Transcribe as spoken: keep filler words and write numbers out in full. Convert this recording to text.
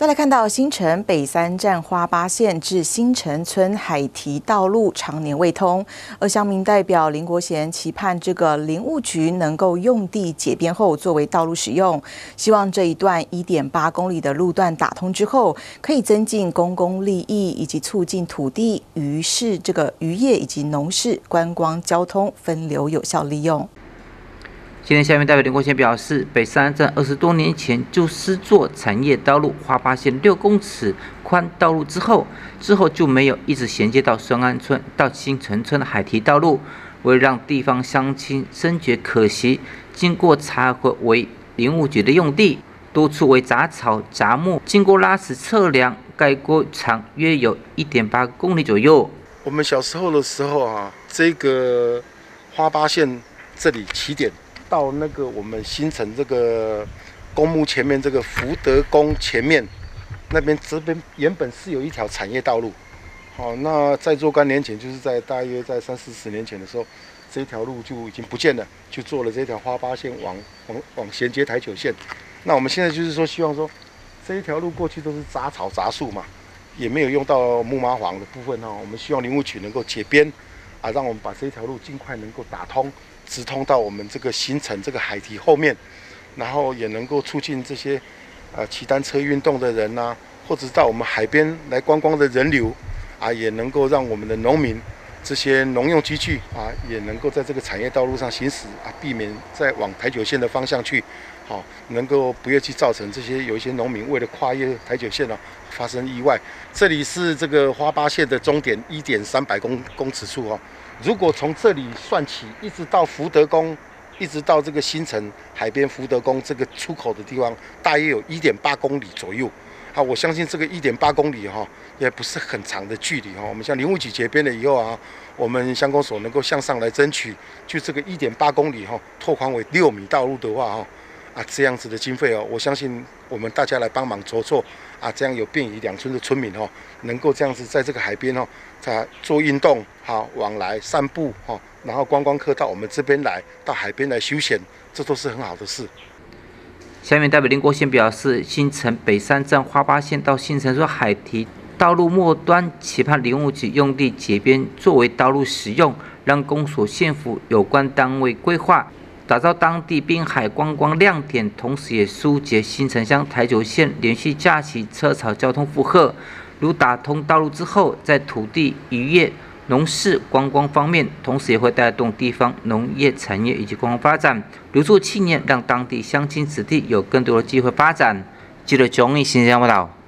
再来看到新城北三站花八线至新城村海堤道路常年未通，而乡民代表林国贤期盼这个林务局能够用地解编后作为道路使用，希望这一段 一点八公里的路段打通之后，可以增进公共利益以及促进土地、渔市这个渔业以及农事、观光、交通分流有效利用。 今天，下面代表林国贤表示，北三站二十多年前就施作产业道路花八线六公尺宽道路之后，之后就没有一直衔接到顺安村到新城村的海堤道路。为让地方乡亲深觉可惜，经过查核为林务局的用地，多处为杂草杂木，经过拉尺测量，该沟长约有 一点八公里左右。 我们小时候的时候啊，这个花八线这里起点。到那个我们新城这个公墓前面，这个福德宫前面那边，这边原本是有一条产业道路。好，那在若干年前，就是在大约在三四十年前的时候，这条路就已经不见了，就做了这条花八线往往往衔接台九线。那我们现在就是说，希望说这一条路过去都是杂草杂树嘛，也没有用到木麻黄的部分哈。我们希望林务局能够解编啊，让我们把这条路尽快能够打通。直通到我们这个新城这个海堤后面，然后也能够促进这些呃骑单车运动的人呐、啊，或者到我们海边来观光的人流啊，也能够让我们的农民这些农用机具啊，也能够在这个产业道路上行驶啊，避免再往台九线的方向去，好、哦，能够不要去造成这些有一些农民为了跨越台九线哦发生意外。这里是这个花八线的终点一点三百公公尺处哦。如果从这里算起，一直到福德宫，一直到这个新城海边福德宫这个出口的地方，大约有 一点八公里左右。啊，我相信这个 一点八公里哈、哦，也不是很长的距离哈、哦。我们像林务局解编了以后啊，我们乡公所能够向上来争取，就这个 一点八公里哈、哦，拓宽为六米道路的话哈、哦，啊这样子的经费哦，我相信我们大家来帮忙筹措啊，这样有便于两村的村民哦，能够这样子在这个海边哦。他做运动，好往来散步，哈，然后观光客到我们这边来，到海边来休闲，这都是很好的事。 下面代表林国贤表示，新城北三站花八线到新城村海堤道路末端，期盼林务局用地解编作为道路使用，让公所县府有关单位规划，打造当地滨海观光亮点，同时也疏解新城乡台九线连续假期车潮交通负荷。如打通道路之后，在土地、渔业、农事、观光方面，同时也会带动地方农业产业以及观光发展，留住青年，让当地乡亲子弟有更多的机会发展。记者钟义新闻报道。